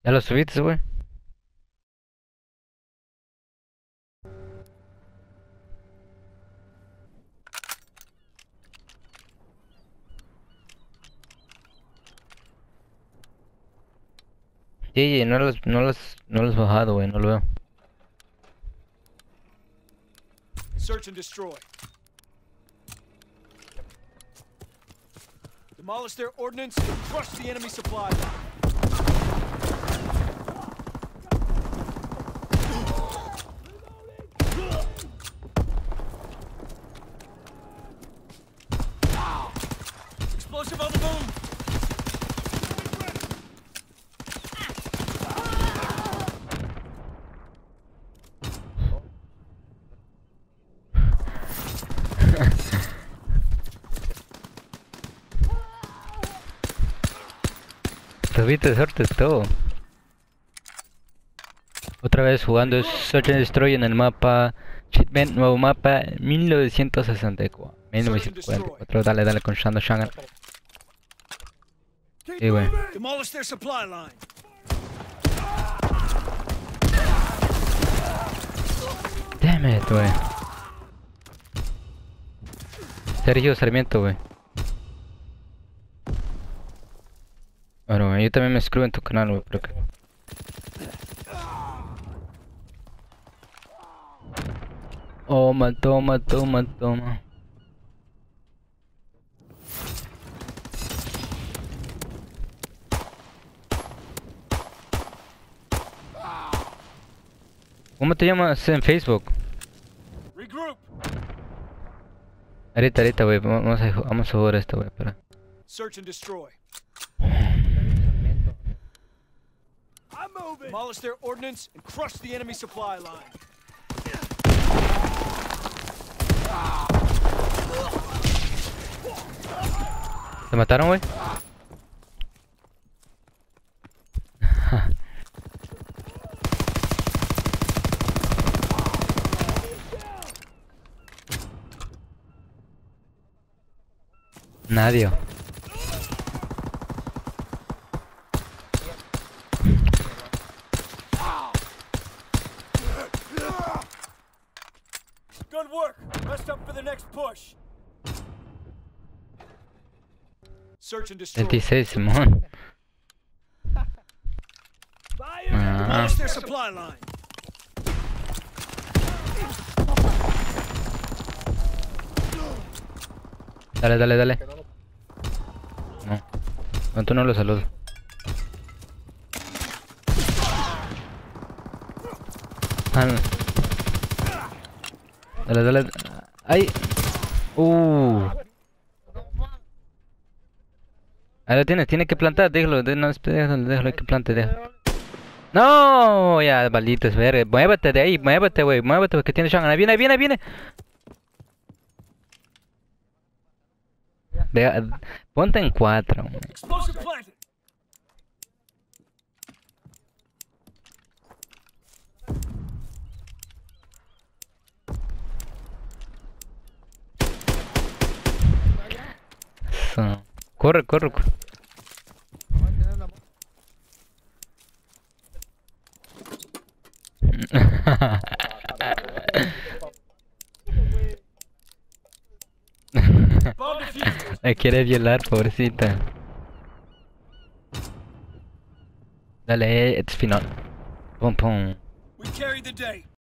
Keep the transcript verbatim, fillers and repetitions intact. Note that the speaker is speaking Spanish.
¿Ya lo subiste, güey? Sí, sí, no los, no los, no los he bajado, güey, no lo veo. Search and destroy. Demolish their ordnance and crush the enemy supply line. Explosive on the boom. Tuviste suerte todo. Otra vez jugando Search and Destroy en el mapa Shipment, nuevo mapa mil novecientos sesenta y cuatro. mil novecientos cuarenta y cuatro. Dale, dale con Shando Shangan. Sí, güey. Demolish their supply line. Damn it, güey. Sergio Sarmiento, güey. Bueno, güey, yo también me inscribo en tu canal, güey, pero que... Toma, toma, toma, toma. ¿Cómo te llamas en Facebook? Regroup. Ahorita, ahorita, güey, vamos a, vamos a jugar esto, güey, para... Search and destroy. Demolish their ordnance and crush the enemy supply line. ¿Te mataron, güey? Nadie. Good work. Rest up for the next push. Search and destroy. veintiséis, Simón. Ah. Demolish their supply line. Dale, dale, dale. No. No, tú no lo saludo. Ah, no. Dale, dale. ¡Ay! ¡Uh! Ahí lo tienes, tiene que plantar, déjalo, de- no, déjalo, déjalo que plante, déjalo. ¡No! Ya, malditos, verga. Muévete de ahí, muévete, güey, muévete, que tiene Shangan. Ahí viene, ahí viene, ahí viene. Vea, ponte en cuatro, güey. Explosive planted. So, corre, corre, corre. Bomb defused. Me quiere violar, pobrecita. Dale, it's final. Pum, pum. We carried the day.